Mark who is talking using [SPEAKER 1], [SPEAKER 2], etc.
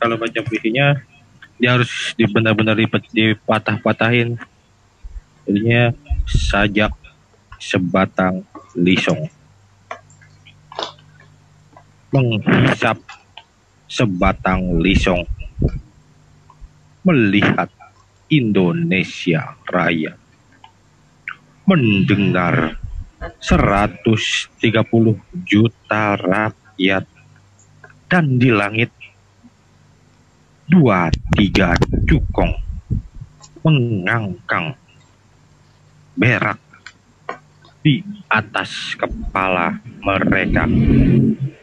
[SPEAKER 1] kalau baca puisinya dia harus benar-benar dipatah-patahin. Jadinya sajak sebatang lisong, menghisap sebatang lisong, melihat Indonesia Raya, mendengar 130 juta rakyat, dan di langit 23 cukong mengangkang berak di atas kepala mereka.